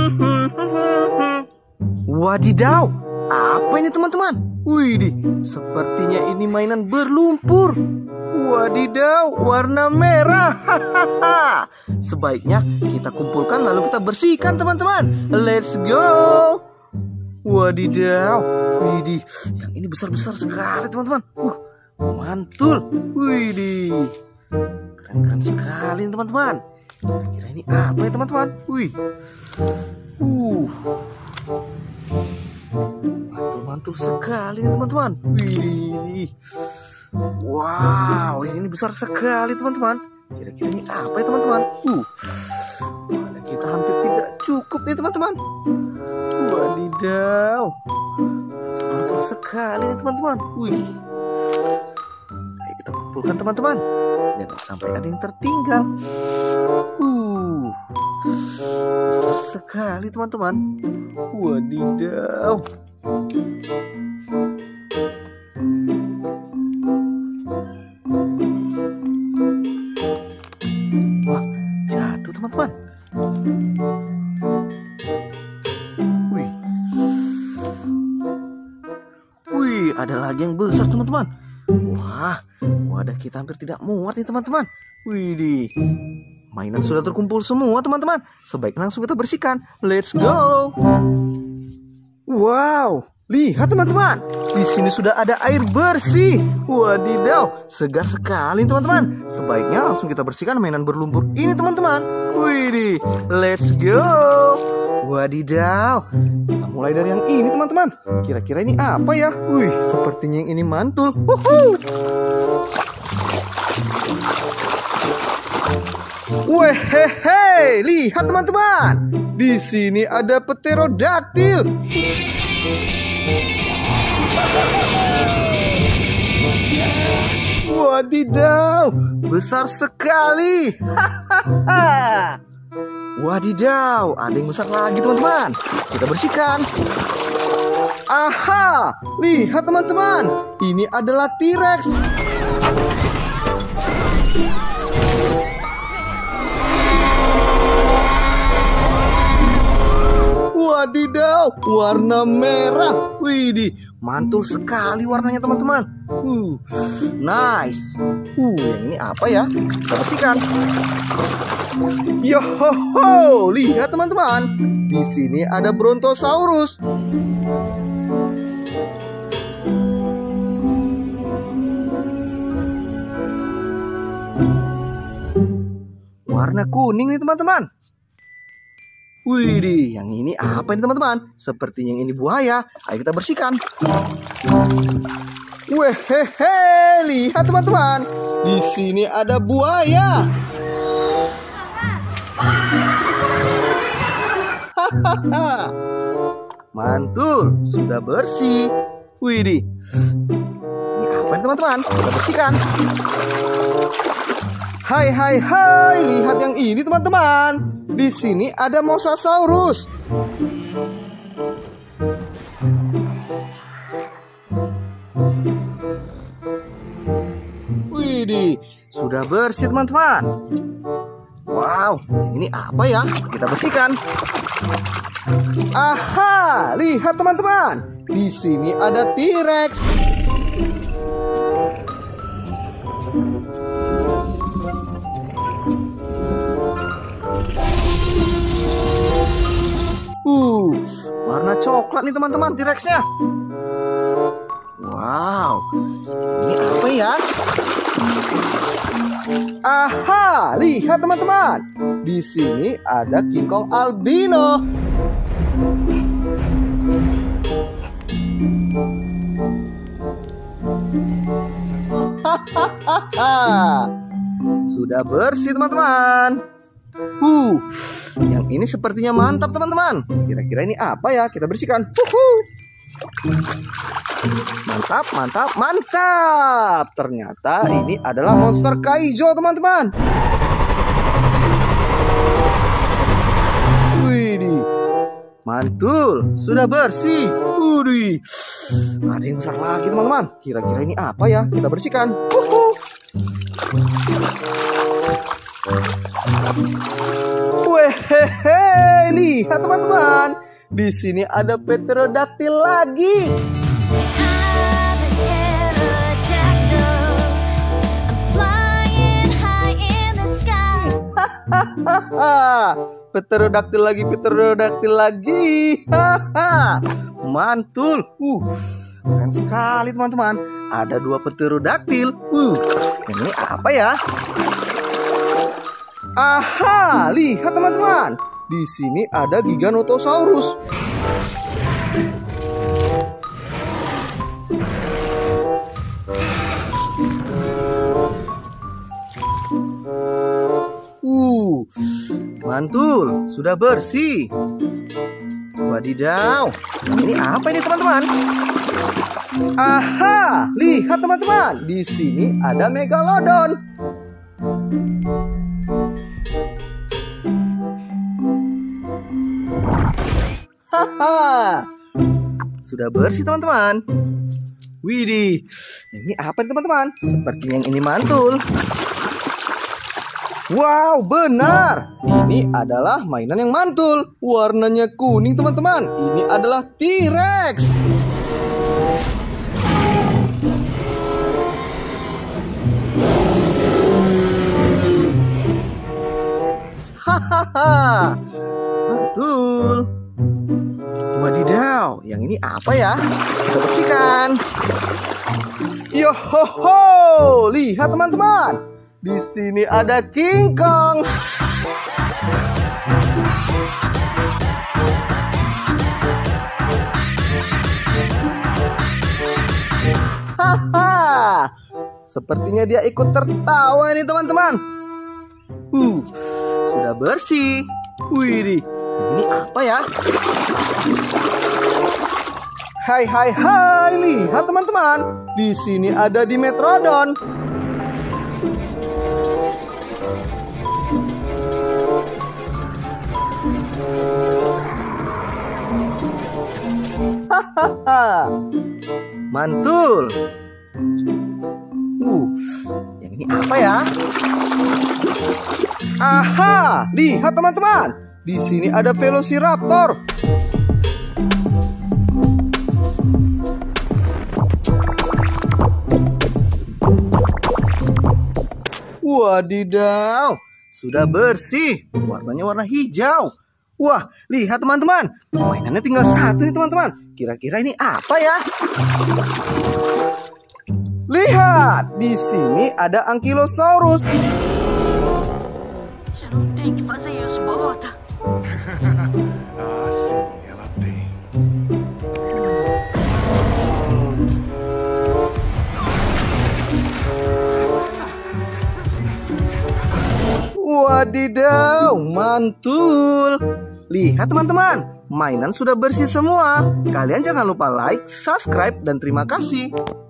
Wadidaw, apa ini teman-teman? Widih, sepertinya ini mainan berlumpur. Wadidaw, warna merah. Sebaiknya kita kumpulkan lalu kita bersihkan teman-teman. Let's go. Wadidaw, widih, yang ini besar-besar sekali teman-teman. Mantul, widih, keren-keren sekali teman-teman. Kira-kira ini apa ya teman-teman? Mantul-mantul sekali nih teman-teman. Widih, wow, yang ini besar sekali teman-teman. Kira-kira ini apa ya teman-teman? Kita hampir tidak cukup nih teman-teman. Wadidaw, mantul sekali nih teman-teman. Ayo kita kumpulkan teman-teman, jangan sampai ada yang tertinggal. Besar sekali teman-teman. Wadidaw. Wah, jatuh teman-teman. Wih, ada lagi yang besar teman-teman. Wah, wadah kita hampir tidak muat nih teman-teman. Widih, mainan sudah terkumpul semua teman-teman. Sebaiknya langsung kita bersihkan. Let's go. Wow, lihat teman-teman. Di sini sudah ada air bersih. Wadidaw, segar sekali teman-teman. Sebaiknya langsung kita bersihkan mainan berlumpur ini teman-teman. Widih, let's go. Wadidaw, kita mulai dari yang ini teman-teman. Kira-kira ini apa ya? Sepertinya yang ini mantul. Wehehe, lihat teman-teman. Di sini ada pterodaktil. Wadidaw, besar sekali. Wadidaw, ada yang besar lagi teman-teman. Kita bersihkan. Aha, lihat teman-teman. Ini adalah T-Rex. Wadidaw, warna merah. Widih, mantul sekali warnanya teman-teman. Nice. Yang ini apa ya? Kita bersihkan. Yohoho, lihat teman-teman. Di sini ada Brontosaurus. Warna kuning nih teman-teman. Widih, yang ini apa ini teman-teman? Sepertinya yang ini buaya. Ayo kita bersihkan. Wehehe, lihat teman-teman. Di sini ada buaya. Mantul, sudah bersih. Widih, ini apa ini teman-teman? Kita bersihkan. Hai, lihat yang ini teman-teman. Di sini ada Mosasaurus. Widih, sudah bersih teman-teman. Wow, ini apa ya? Kita bersihkan. Aha, lihat teman-teman. Di sini ada T-Rex. Warna coklat nih teman-teman T-Rex-nya. Wow, ini apa ya? Aha, lihat teman-teman. Di sini ada King Kong albino. Sudah bersih teman-teman. Yang ini sepertinya mantap teman-teman. Kira-kira ini apa ya? Kita bersihkan. Mantap. Ternyata ini adalah monster Kaijo teman-teman. Widih, mantul, sudah bersih. Widih, ada yang besar lagi teman-teman. Kira-kira ini apa ya? Kita bersihkan. Wehehe, lihat teman-teman. Di sini ada pterodactyl lagi. Pterodactyl lagi, pterodactyl lagi. Mantul. Keren sekali teman-teman. Ada 2 pterodactyl. Ini apa ya? Aha, lihat teman-teman. Di sini ada Giganotosaurus. Mantul, sudah bersih. Wadidaw, ini apa ini teman-teman? Aha, lihat teman-teman. Di sini ada Megalodon. Haha, sudah bersih teman-teman. Widih, ini apa nih teman-teman? Sepertinya yang ini mantul. Wow, benar. Ini adalah mainan yang mantul. Warnanya kuning teman-teman. Ini adalah T-Rex. Hahaha, mantul. Wadidaw, yang ini apa ya? Kita bersihkan. Yohoho, lihat teman-teman. Di sini ada King Kong. Haha, sepertinya dia ikut tertawa ini teman-teman. Sudah bersih. Widih, ini apa ya? Hai, lihat teman-teman. Di sini ada Dimetrodon. Hahaha, mantul. Yang ini apa ya? Aha, lihat teman-teman. Di sini ada Velociraptor. Wadidaw, sudah bersih. Warnanya warna hijau. Wah, lihat teman-teman. Mainannya tinggal 1 nih teman-teman. Kira-kira ini apa ya? Lihat, di sini ada Ankylosaurus. Você não tem que fazer isso, bolota. Ah, sim, ela tem. Wadidaw, mantul. Lihat teman-teman, mainan sudah bersih semua. Kalian jangan lupa like, subscribe, dan terima kasih.